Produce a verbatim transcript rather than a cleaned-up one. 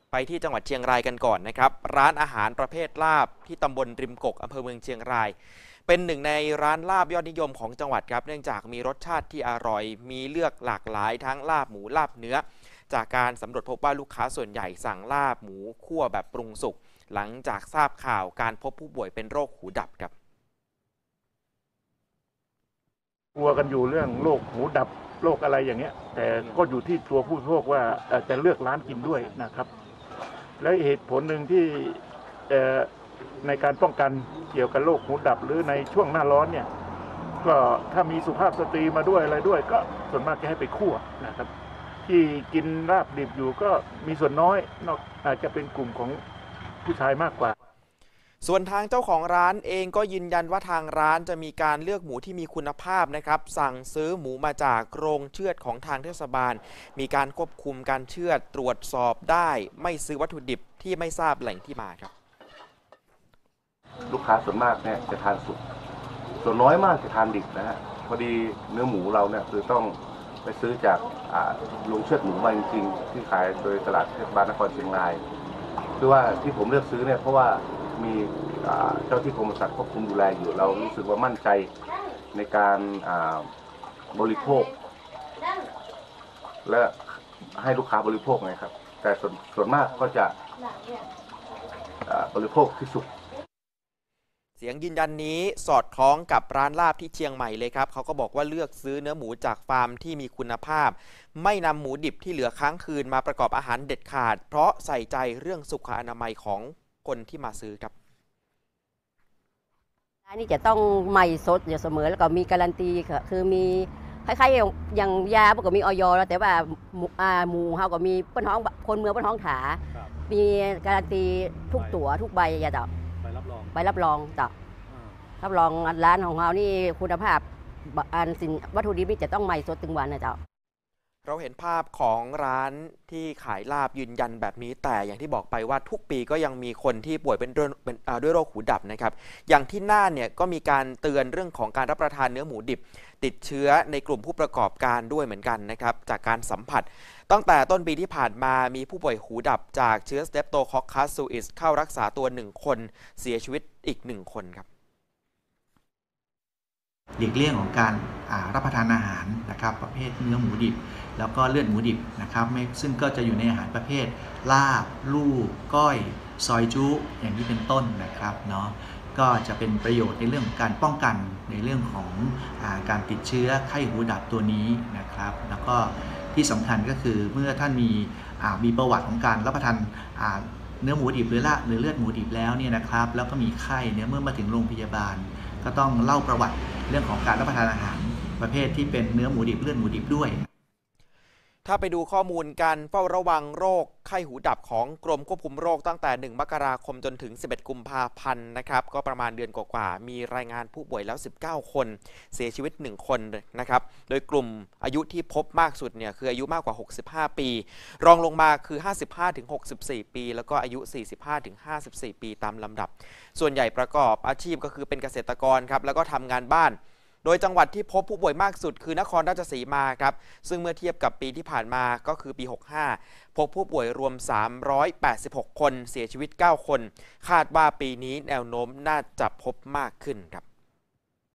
ไปที่จังหวัดเชียงรายกันก่อนนะครับร้านอาหารประเภทลาบที่ตำบลริมกกอำเภอเมืองเชียงรายเป็นหนึ่งในร้านลาบยอดนิยมของจังหวัดครับเนื่องจากมีรสชาติที่อร่อยมีเลือกหลากหลายทั้งลาบหมูลาบเนื้อจากการสำรวจพบว่าลูกค้าส่วนใหญ่สั่งลาบหมูคั่วแบบปรุงสุกหลังจากทราบข่าวการพบผู้ป่วยเป็นโรคหูดับครับกลัวกันอยู่เรื่องโรคหูดับโรคอะไรอย่างเงี้ยแต่ก็อยู่ที่ตัวผู้บริโภคว่าจะเลือกร้านกินด้วยนะครับและเหตุผลหนึ่งที่ในการป้องกันเกี่ยวกับโรคหูดับหรือในช่วงหน้าร้อนเนี่ยก็ถ้ามีสุภาพสตรีมาด้วยอะไรด้วยก็ส่วนมากจะให้ไปคั่วนะครับที่กินลาบดิบอยู่ก็มีส่วนน้อยนอกอาจจะเป็นกลุ่มของผู้ชายมากกว่าส่วนทางเจ้าของร้านเองก็ยืนยันว่าทางร้านจะมีการเลือกหมูที่มีคุณภาพนะครับสั่งซื้อหมูมาจากโรงเชือดของทางเทศบาลมีการควบคุมการเชือดตรวจสอบได้ไม่ซื้อวัตถุดิบที่ไม่ทราบแหล่งที่มาครับลูกค้าส่วนมากเนี่ยจะทานสุกส่วนน้อยมากจะทานดิบนะฮะพอดีเนื้อหมูเราเนี่ยคือต้องไปซื้อจากโรงเชือดหมูมาจริงๆที่ขายโดยตลาดเทศบาลนครเชียงรายคือว่าที่ผมเลือกซื้อเนี่ยเพราะว่ามีเจ้าที่กรมปศุสัตว์ควบคุมดูแลอยู่เรารู้สึกว่ามั่นใจในการบริโภคและให้ลูกค้าบริโภคไงครับแต่ส่วนส่วนมากก็จะบริโภคที่สุกเสียงยืนยันนี้สอดคล้องกับร้านลาบที่เชียงใหม่เลยครับเขาก็บอกว่าเลือกซื้อเนื้อหมูจากฟาร์มที่มีคุณภาพไม่นำหมูดิบที่เหลือค้างคืนมาประกอบอาหารเด็ดขาดเพราะใส่ใจเรื่องสุขอนามัยของคนที่มาซื้อครับอันนี้จะต้องใหม่สดอยู่เสมอแล้วก็มีการันตีค่ะคือมีคล้ายๆอย่างยาพวกก็มีออยแล้วแต่ว่าหมูเขาก็มีป้นท้องคนเมืองป้นท้องถามีการันตีทุกตั๋วทุกใบอย่าจ้ะใบรับรองใบรับรองจ้ะรับรองร้านของเรานี่คุณภาพอันสินวัตถุดิบนี่จะต้องใหม่สดถึงวันนะจ้ะเราเห็นภาพของร้านที่ขายลาบยืนยันแบบนี้แต่อย่างที่บอกไปว่าทุกปีก็ยังมีคนที่ป่วยเป็นด้วยโรคหูดับนะครับอย่างที่น่านเนี่ยก็มีการเตือนเรื่องของการรับประทานเนื้อหมูดิบติดเชื้อในกลุ่มผู้ประกอบการด้วยเหมือนกันนะครับจากการสัมผัสตั้งแต่ต้นปีที่ผ่านมามีผู้ป่วยหูดับจากเชื้อ Streptococcus suis เข้ารักษาตัวหนึ่งคนเสียชีวิตอีกหนึ่งคนครับหลีกเลี่ยงของการรับประทานอาหารนะครับประเภทเนื้อหมูดิบแล้วก็เลือดหมูดิบนะครับซึ่งก็จะอยู่ในอาหารประเภทลาบลู่ก้อยซอยจุอย่างนี้เป็นต้นนะครับเนาะก็จะเป็นประโยชน์ในเรื่องของการป้องกันในเรื่องของอาการติดเชื้อไข้หูดับตัวนี้นะครับแล้วก็ที่สำคัญก็คือเมื่อท่านมีมีประวัติของการรับประทานเนื้อหมูดิบหรือละหรือเลือดหมูดิบแล้วเนี่ยนะครับแล้วก็มีไข้เนี่ยเมื่อมาถึงโรงพยาบาลก็ต้องเล่าประวัติเรื่องของการรับประทานอาหารประเภทที่เป็นเนื้อหมูดิบเลือดหมูดิบด้วยถ้าไปดูข้อมูลการเฝ้าระวังโรคไข้หูดับของกรมควบคุมโรคตั้งแต่หนึ่งมกราคมจนถึงสิบเอ็ดกุมภาพันธ์นะครับก็ประมาณเดือนกว่าๆมีรายงานผู้ป่วยแล้วสิบเก้าคนเสียชีวิตหนึ่งคนนะครับโดยกลุ่มอายุที่พบมากสุดเนี่ยคืออายุมากกว่าหกสิบห้าปีรองลงมาคือ ห้าสิบห้าถึงหกสิบสี่ ปีแล้วก็อายุ สี่สิบห้าถึงห้าสิบสี่ ปีตามลำดับส่วนใหญ่ประกอบอาชีพก็คือเป็นเกษตรกรครับแล้วก็ทำงานบ้านโดยจังหวัดที่พบผู้ป่วยมากสุดคือนครราชสีมาครับซึ่งเมื่อเทียบกับปีที่ผ่านมาก็คือปีหกสิบห้าพบผู้ป่วยรวมสามร้อยแปดสิบหกคนเสียชีวิตเก้าคนคาดว่าปีนี้แนวโน้มน่าจะพบมากขึ้นครับ